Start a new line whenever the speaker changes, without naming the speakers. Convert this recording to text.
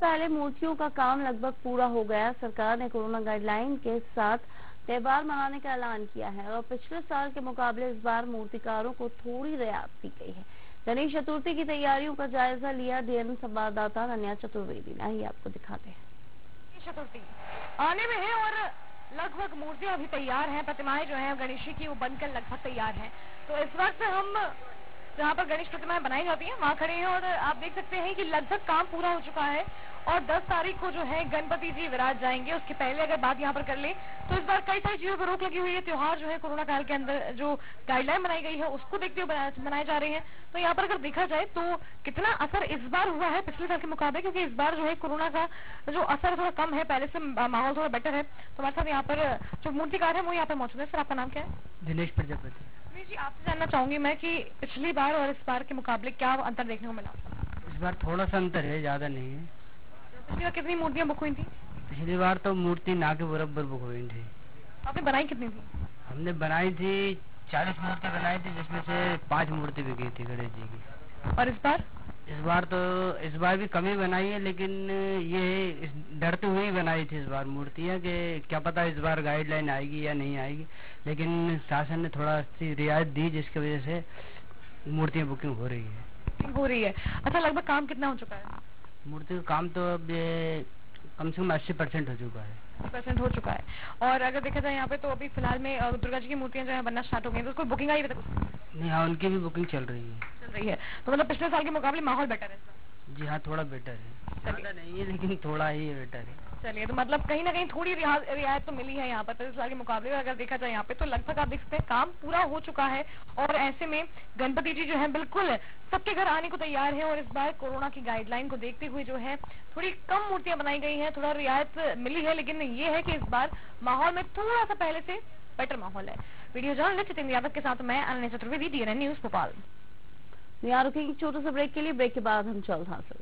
पहले मूर्तियों का काम लगभग पूरा हो गया। सरकार ने कोरोना गाइडलाइन के साथ त्योहार मनाने का ऐलान किया है और पिछले साल के मुकाबले इस बार मूर्तिकारों को थोड़ी रियायत दी गई है। गणेश चतुर्थी की तैयारियों का जायजा लिया डीएन संवाददाता अनन्या चतुर्वेदी ने। आइए आपको दिखाते हैं।
चतुर्थी आने में है और लगभग मूर्तियां अभी तैयार हैं। प्रतिमाएं जो हैं गणेश जी की वो बनकर लगभग तैयार हैं। तो इस वक्त हम जहाँ पर गणेश प्रतिमाएं बनाई जाती हैं वहाँ खड़े हैं और आप देख सकते हैं कि लगभग काम पूरा हो चुका है और 10 तारीख को जो है गणपति जी विराज जाएंगे। उसके पहले अगर बात यहाँ पर कर ले तो इस बार कई सारी चीजों पर रोक लगी हुई है। त्योहार जो है कोरोना काल के अंदर जो गाइडलाइन बनाई गई है उसको देखते हुए बनाए जा रहे हैं। तो यहाँ पर अगर देखा जाए तो कितना असर इस बार हुआ है पिछले साल के मुकाबले, क्योंकि इस बार जो है कोरोना का जो असर थोड़ा कम है, पहले से माहौल थोड़ा बेटर है। तो हमारे साथ यहाँ पर जो मूर्तिकार है वो यहाँ पर मौजूद है। सर आपका नाम क्या है?
दिनेश प्रजापति।
जी आपसे जानना चाहूंगी मैं कि पिछली बार और इस बार के मुकाबले क्या अंतर देखने को मिला?
इस बार थोड़ा सा अंतर है, ज्यादा नहीं है।
पिछली बार कितनी मूर्तियां बुक हुई थी?
पिछली बार तो मूर्ति ना के बराबर बुक हुई थी।
आपने बनाई कितनी थी?
हमने बनाई थी 40 मूर्ति बनाई थी, जिसमें से 5 मूर्ति बिकी थी गणेश जी की।
और
इस बार भी कम ही बनाई है, लेकिन ये डरते हुए ही बनाई थी इस बार मूर्तियाँ कि क्या पता इस बार गाइडलाइन आएगी या नहीं आएगी, लेकिन शासन ने थोड़ा सी रियायत दी जिसकी वजह से मूर्तियाँ बुकिंग हो रही है।
अच्छा, लगभग काम कितना हो चुका है?
मूर्ति का काम तो अब कम से कम 80% हो चुका है।
80% हो चुका है। और अगर देखा जाए यहाँ पे तो अभी फिलहाल में दुर्गा जी की मूर्तियां जो है बनना स्टार्ट हो गई, तो उसको बुकिंग आई है?
नहीं, हाँ, उनकी भी बुकिंग चल रही है।
तो मतलब पिछले साल के मुकाबले माहौल बेटर है?
जी हाँ, थोड़ा बेटर है, ज्यादा नहीं है लेकिन थोड़ा ही बेटर है।
चलिए, तो मतलब कहीं ना कहीं थोड़ी रियायत तो मिली है यहाँ पर पिछले साल के मुकाबले। अगर देखा जाए यहाँ पे तो लगभग आप देख सकते हैं काम पूरा हो चुका है और ऐसे में गणपति जी जो है बिल्कुल सबके घर आने को तैयार है। और इस बार कोरोना की गाइडलाइन को देखते हुए जो है थोड़ी कम मूर्तियां बनाई गई हैं, थोड़ा रियायत मिली है, लेकिन ये है कि इस बार माहौल में थोड़ा सा पहले से बेटर माहौल है। वीडियो जर्नलिस्ट जितेंद्र यादव के साथ मैं अनन्या चतुर्वेदी, डीएन न्यूज भोपाल।
यहाँ रुकेंगे छोटे से ब्रेक के लिए। ब्रेक के बाद हम जल्द हाजिर।